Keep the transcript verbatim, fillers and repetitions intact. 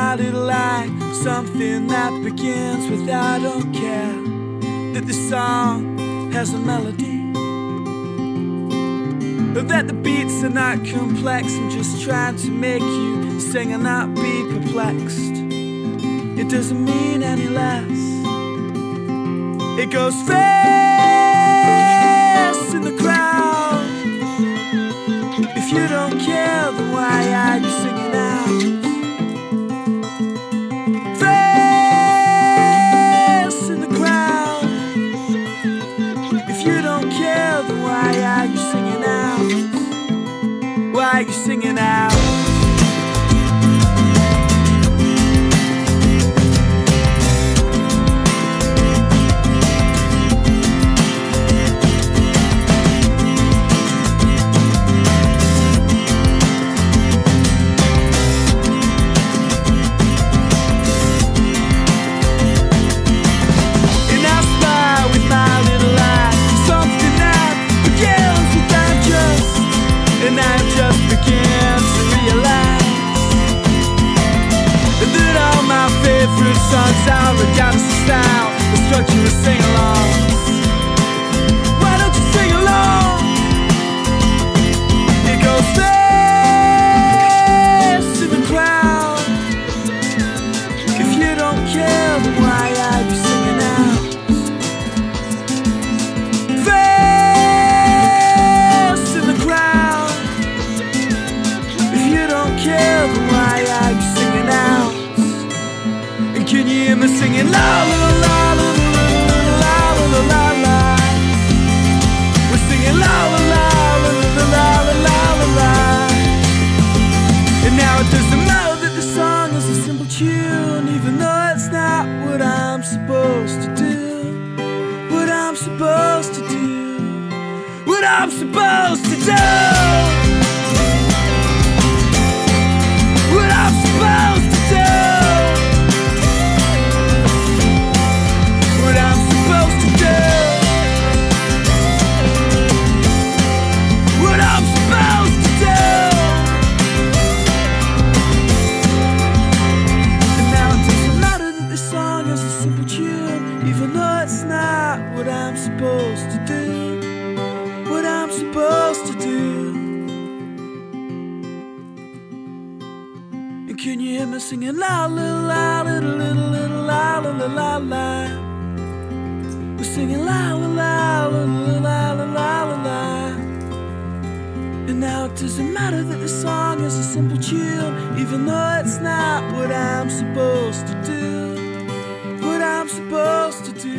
my little light, something that begins with I don't care, that the song has a melody, that the beats are not complex. I'm just trying to make you sing and not be perplexed. It doesn't mean any less. It goes fast in the crowd. If you don't care, then why are you singing out? Fast in the crowd. If you don't care, then why are you singing out? Why are you singing out? Songs are regardless of style, the structure is sing-along. Why don't you sing along? It goes fast in the crowd. If you don't care, then why are you singing out? Fast in the crowd. If you don't care, then why are you singing out? Can you hear me singing la la la la la la la la la? We're singing la la la la la la la la la. And now it doesn't matter that the song is a simple tune, even though it's not what I'm supposed to do. What I'm supposed to do. What I'm supposed to do. What I'm supposed to do. What I'm supposed to do. What I'm supposed to do. And now it doesn't matter that this song is a simple tune, even though it's not what I'm supposed to do. What I'm supposed to do. And can you hear me singing la la la la la la la la la la? We're singing la la la la la la la la la. And now it doesn't matter that the song is a simple tune, even though it's not what I'm supposed to do. What I'm supposed to do.